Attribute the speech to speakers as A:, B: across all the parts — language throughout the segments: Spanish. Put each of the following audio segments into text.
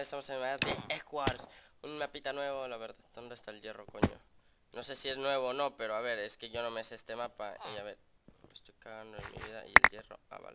A: estamos en el mapa de Squares. Un mapita nuevo, la verdad. ¿Dónde está el hierro, coño? No sé si es nuevo o no, pero a ver, es que yo no me sé este mapa. Y a ver, me estoy cagando en mi vida. Y el hierro, vale.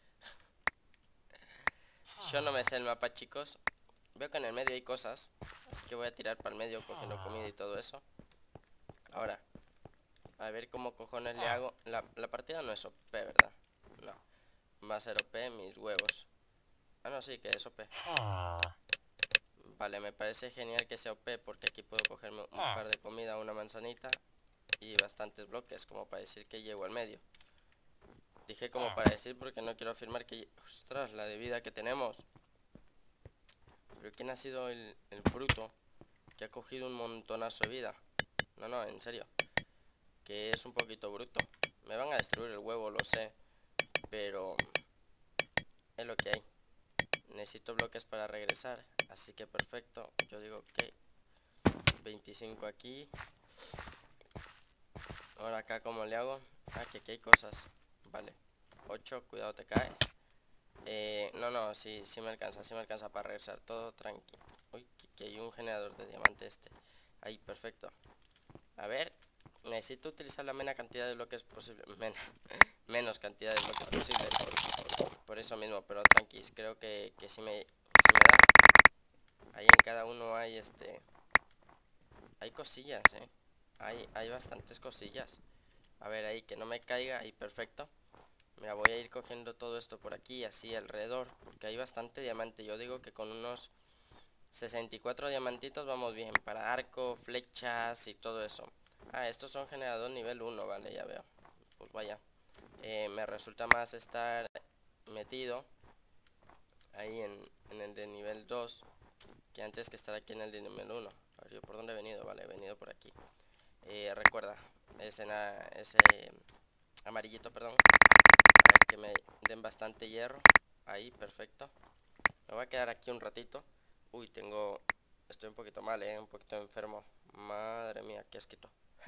A: Yo no me sé el mapa, chicos. Veo que en el medio hay cosas, así que voy a tirar para el medio cogiendo comida y todo eso. Ahora, a ver cómo cojones le hago. La partida no es OP, ¿verdad? No, va a ser OP mis huevos. Ah, no, sí, que es OP. Vale, me parece genial que sea OP porque aquí puedo cogerme un par de comida, una manzanita y bastantes bloques, como para decir que llego al medio. Dije como para decir porque no quiero afirmar que... ¡Ostras, la de vida que tenemos! Pero ¿quién ha sido el bruto que ha cogido un montonazo de vida? No, en serio. Que es un poquito bruto. Me van a destruir el huevo, lo sé. Pero es lo que hay. Necesito bloques para regresar. Así que perfecto. Yo digo que 25 aquí. Ahora acá como le hago. Ah, que aquí hay cosas. Vale. 8, cuidado te caes. No, sí me alcanza para regresar. Todo tranquilo. Uy, que hay un generador de diamante este. Ahí, perfecto. A ver, necesito utilizar la menos cantidad de bloques posible. Menos cantidad de bloques posible. Por eso mismo, pero tranquis, creo que sí me da. Ahí en cada uno hay hay cosillas, hay bastantes cosillas. A ver, ahí que no me caiga, ahí perfecto. Mira, voy a ir cogiendo todo esto por aquí, así alrededor, porque hay bastante diamante. Yo digo que con unos 64 diamantitos vamos bien, para arco, flechas y todo eso. Ah, estos son generador nivel 1, vale, ya veo. Pues vaya, me resulta más estar metido ahí en el de nivel 2 que antes que estar aquí en el de nivel 1. A ver, ¿yo por dónde he venido? Vale, he venido por aquí. Recuerda, ese amarillito, perdón. A ver, que me den bastante hierro. Ahí, perfecto. Me voy a quedar aquí un ratito. Uy, estoy un poquito mal, un poquito enfermo. Madre mía, qué asquito.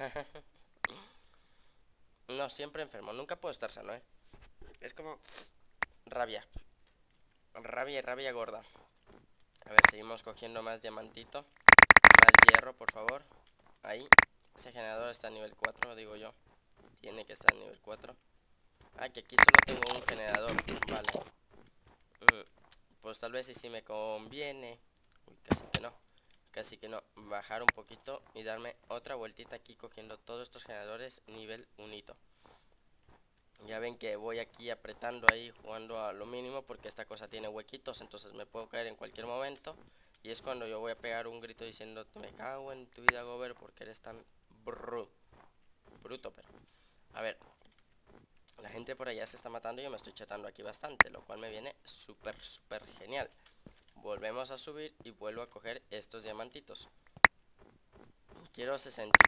A: No, siempre enfermo, nunca puedo estar sano, Es como rabia. Rabia y rabia gorda. A ver, seguimos cogiendo más diamantito. Más hierro, por favor. Ahí. Ese generador está a nivel 4, digo yo. Tiene que estar a nivel 4. Ah, que aquí solo tengo un generador. Vale. Pues tal vez sí me conviene. Uy, casi que no. Bajar un poquito y darme otra vueltita aquí cogiendo todos estos generadores nivel 1. Ya ven que voy aquí apretando ahí, jugando a lo mínimo, porque esta cosa tiene huequitos, entonces me puedo caer en cualquier momento. Y es cuando yo voy a pegar un grito diciendo: me cago en tu vida, Gober, porque eres tan bruto. Pero a ver, la gente por allá se está matando y yo me estoy chatando aquí bastante, lo cual me viene súper genial. Volvemos a subir y vuelvo a coger estos diamantitos. Quiero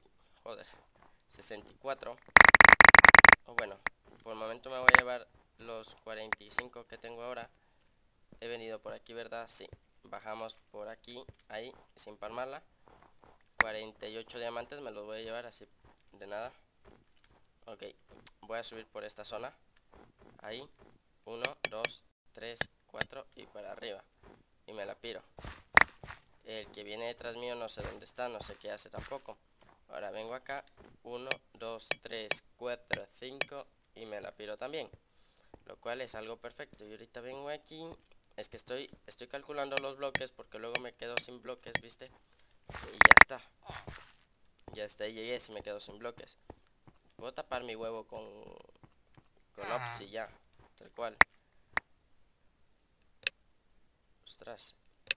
A: 64. O bueno, por el momento me voy a llevar los 45 que tengo ahora. He venido por aquí, ¿verdad? Sí. Bajamos por aquí, ahí, sin palmarla. 48 diamantes me los voy a llevar así de nada. Ok, voy a subir por esta zona. Ahí, 1, 2, 3, 4 y para arriba. Y me la piro. El que viene detrás mío no sé dónde está, no sé qué hace tampoco. Ahora vengo acá, 1, 2, 3, 4, 5 y me la piro también. Lo cual es algo perfecto. Y ahorita vengo aquí. Es que estoy calculando los bloques porque luego me quedo sin bloques, ¿viste? Y ya está. Ya está, y llegué si me quedo sin bloques. Voy a tapar mi huevo con Ops y ya. Tal cual. Ostras.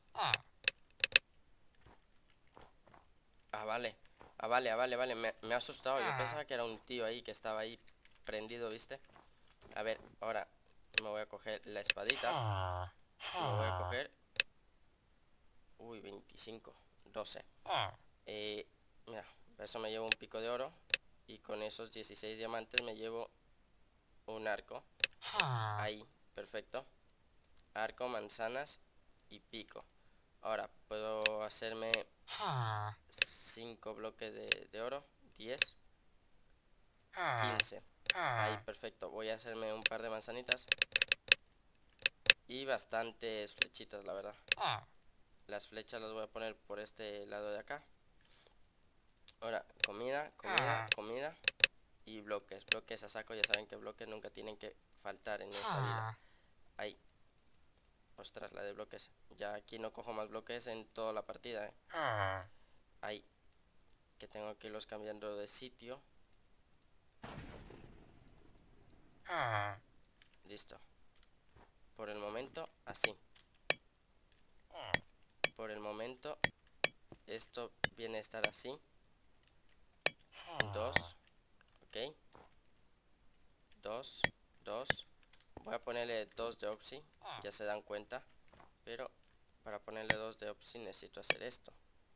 A: Vale. Vale. Me ha asustado. Yo pensaba que era un tío ahí que estaba ahí prendido, ¿viste? A ver, ahora me voy a coger la espadita. Me voy a coger... Uy, 25, 12. Mira, por eso me llevo un pico de oro. Y con esos 16 diamantes me llevo un arco. Ahí, perfecto. Arco, manzanas y pico. Ahora puedo hacerme 5 bloques de oro. 10, 15. Ahí, perfecto. Voy a hacerme un par de manzanitas. Y bastantes flechitas, la verdad. Las flechas las voy a poner por este lado de acá. Ahora, comida, comida, comida. Y bloques, bloques a saco. Ya saben que bloques nunca tienen que faltar en esta vida. Ahí. Ostras, la de bloques. Ya aquí no cojo más bloques en toda la partida, Ahí. Que tengo que irlos cambiando de sitio. Listo. Por el momento, así. Por el momento, esto viene a estar así. 2. Ok. 2, 2. Voy a ponerle 2 de Opsi. Ya se dan cuenta. Pero para ponerle 2 de Opsi necesito hacer esto.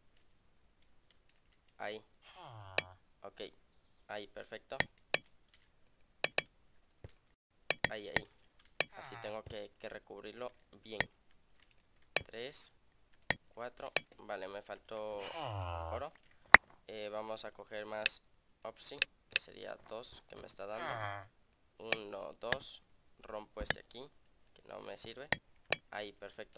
A: Ahí. Ok. Ahí, perfecto. Ahí, ahí. Así tengo que recubrirlo bien. 3, 4. Vale, me faltó oro. Vamos a coger más Opsi, que sería 2 que me está dando. 1, 2. Rompo este aquí, que no me sirve. Ahí, perfecto.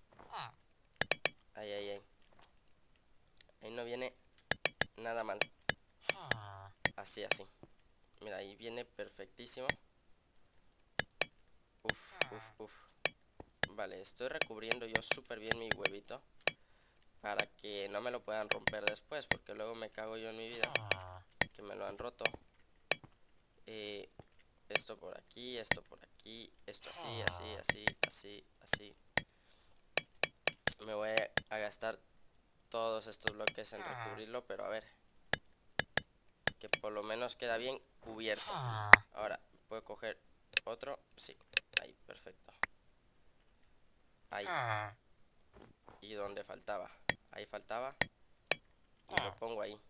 A: Ahí, ahí, ahí. Ahí no viene nada mal. Así, así. Mira, ahí viene perfectísimo. Uf, uf, uf. Vale, estoy recubriendo yo súper bien mi huevito para que no me lo puedan romper después, porque luego me cago yo en mi vida que me lo han roto. Esto por aquí, esto por aquí, esto así, así, así, así, así. Me voy a gastar todos estos bloques en recubrirlo, pero a ver, que por lo menos queda bien cubierto. Ahora, ¿puedo coger otro? Sí, ahí, perfecto. Ahí. Y donde faltaba, ahí faltaba. Y lo pongo ahí.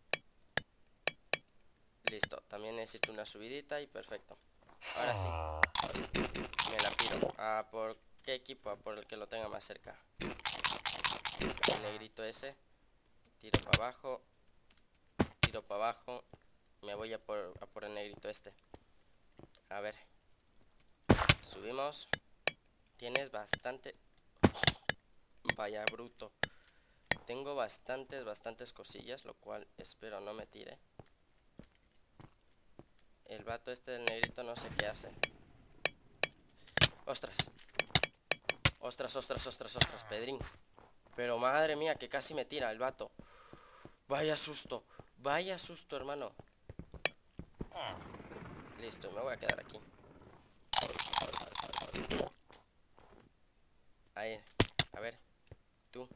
A: Listo, también necesito una subidita y perfecto. Ahora sí, me la pido. ¿Por qué equipo? Por el que lo tenga más cerca. El negrito ese. Tiro para abajo. Tiro para abajo. Me voy a por el negrito este. A ver. Subimos. Tienes bastante. Vaya bruto. Tengo bastantes cosillas, lo cual espero no me tire. El vato este del negrito no sé qué hace. Ostras. Ostras, ostras, ostras, ostras, Pedrín. Pero madre mía, que casi me tira el vato. Vaya susto, hermano. Listo, me voy a quedar aquí. Ahí, a ver, tú.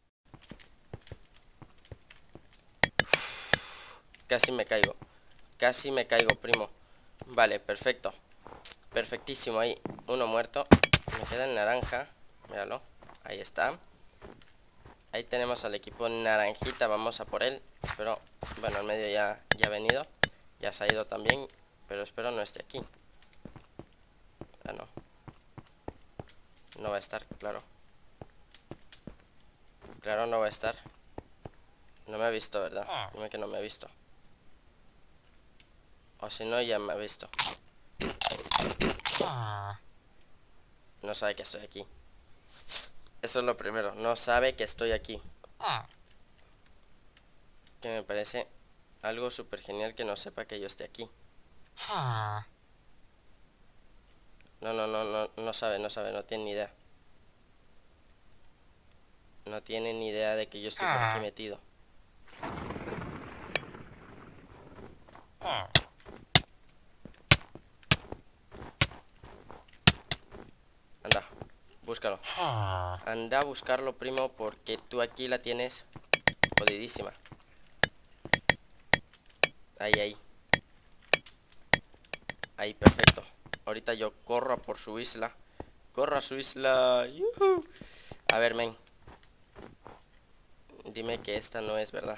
A: Casi me caigo, primo. Vale, perfecto. Perfectísimo, ahí, uno muerto. Me queda el naranja, míralo, ahí está. Ahí tenemos al equipo naranjita, vamos a por él. Pero, bueno, el medio ya ha venido. Ya se ha ido también, pero espero no esté aquí. Ah, no. No va a estar, claro. Claro, no va a estar. No me ha visto, ¿verdad? Dime que no me ha visto. O si no, ya me ha visto. No sabe que estoy aquí. Eso es lo primero. No sabe que estoy aquí. Que me parece algo súper genial que no sepa que yo esté aquí. No sabe, no tiene ni idea. No tiene ni idea de que yo estoy por aquí metido. Anda, búscalo. Anda a buscarlo, primo, porque tú aquí la tienes jodidísima. Ahí, ahí. Ahí, perfecto. Ahorita yo corro a por su isla. Corro a su isla. ¡Yuhu! A ver, men. Dime que esta no es verdad.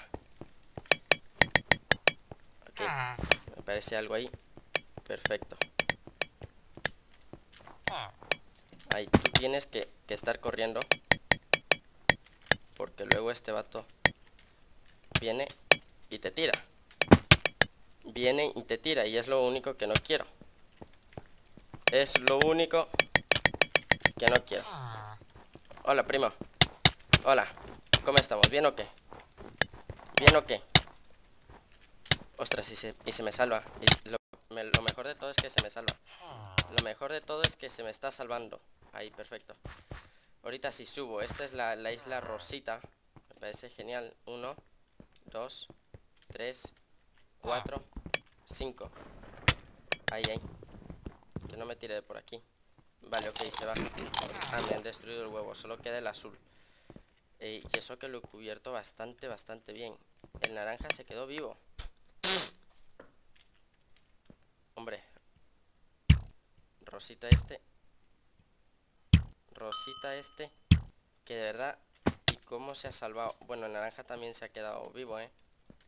A: Ok. Me parece algo ahí. Perfecto. Ahí, tú tienes que estar corriendo. Porque luego este vato viene y te tira. Viene y te tira. Y es lo único que no quiero. Es lo único que no quiero. Hola, primo. Hola, ¿cómo estamos? ¿Bien o qué? ¿Bien o qué? Ostras, y se me salva. Y lo mejor de todo es que se me salva. Lo mejor de todo es que se me está salvando. Ahí, perfecto. Ahorita sí subo. Esta es la isla Rosita. Me parece genial. 1, 2, 3, 4, 5. Ahí, ahí. Que no me tire de por aquí. Vale, ok, se va. Ah, me han destruido el huevo. Solo queda el azul. Y eso que lo he cubierto bastante bien. El naranja se quedó vivo. Hombre. Rosita este. Que de verdad. ¿Y cómo se ha salvado? Bueno, el naranja también se ha quedado vivo, ¿eh?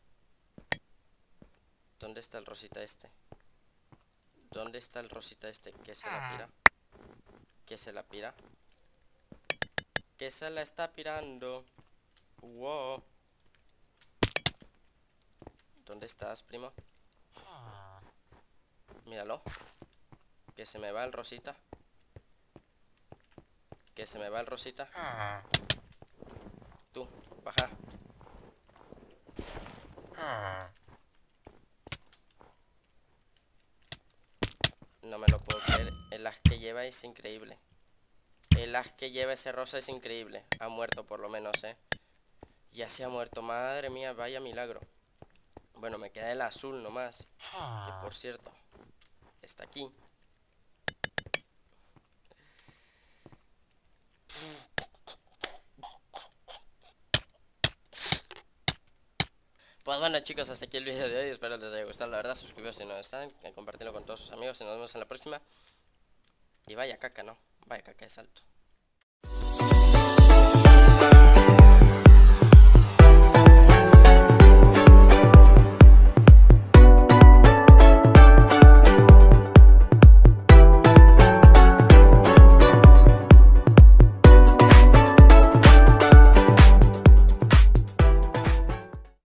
A: ¿Dónde está el rosita este? ¿Dónde está el rosita este? ¿Que se la pira? ¿Que se la pira? ¿Que se la está pirando? Wow. ¿Dónde estás, primo? Míralo. Que se me va el rosita. Que se me va el rosita. Tú, baja. No me lo puedo creer. El as que lleva es increíble. El as que lleva ese rosa es increíble. Ha muerto por lo menos, ¿eh? Ya se ha muerto. Madre mía, vaya milagro. Bueno, me queda el azul nomás. Que por cierto, está aquí. Pues bueno, chicos, hasta aquí el vídeo de hoy. Espero les haya gustado. La verdad, suscribiros si no están, compartirlo con todos sus amigos y nos vemos en la próxima. Y vaya caca, ¿no? Vaya caca de salto.